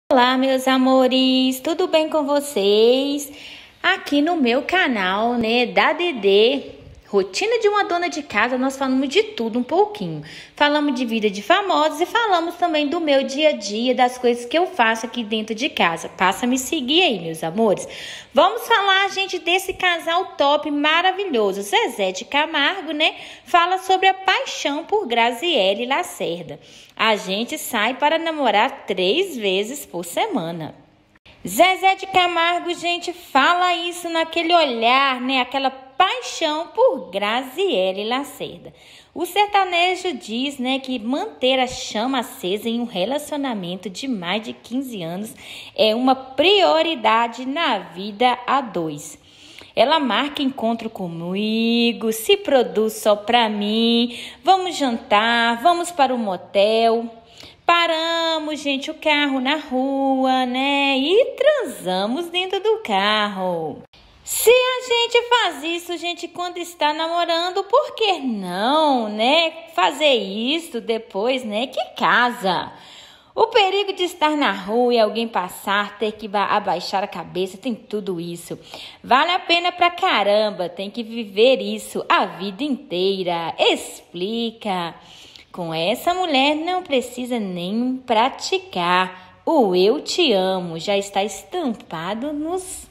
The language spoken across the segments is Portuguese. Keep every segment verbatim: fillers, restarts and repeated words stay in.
Olá, meus amores, tudo bem com vocês? Aqui no meu canal, né, da Dedê, Rotina de uma Dona de Casa, nós falamos de tudo um pouquinho. Falamos de vida de famosos e falamos também do meu dia a dia, das coisas que eu faço aqui dentro de casa. Passa a me seguir aí, meus amores. Vamos falar, gente, desse casal top maravilhoso. Zezé de Camargo, né, fala sobre a paixão por Graziele Lacerda. A gente sai para namorar três vezes por semana. Zezé de Camargo, gente, fala isso naquele olhar, né? Aquela paixão por Graziele Lacerda. O sertanejo diz, né, que manter a chama acesa em um relacionamento de mais de quinze anos é uma prioridade na vida a dois. Ela marca encontro comigo, se produz só pra mim, vamos jantar, vamos para o motel. Paramos, gente, o carro na rua, né? E transamos dentro do carro. Se a gente faz isso, gente, quando está namorando, por que não, né? Fazer isso depois, né? Que casa. O perigo de estar na rua e alguém passar, ter que abaixar a cabeça, tem tudo isso. Vale a pena pra caramba, tem que viver isso a vida inteira. Explica. Com essa mulher não precisa nem praticar. O eu te amo já está estampado nos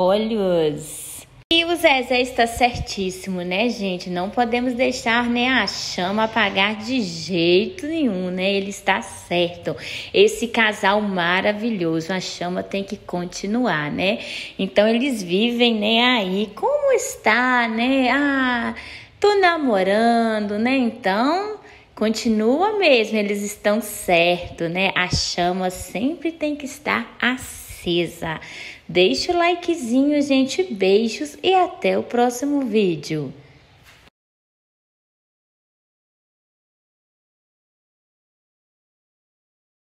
olhos. E o Zezé está certíssimo, né, gente? Não podemos deixar, né, a chama apagar de jeito nenhum, né? Ele está certo. Esse casal maravilhoso, a chama tem que continuar, né? Então eles vivem, né, aí. Como está, né? Ah, tô namorando, né? Então continua mesmo, eles estão certos, né? A chama sempre tem que estar acesa. Deixa o likezinho, gente. Beijos e até o próximo vídeo.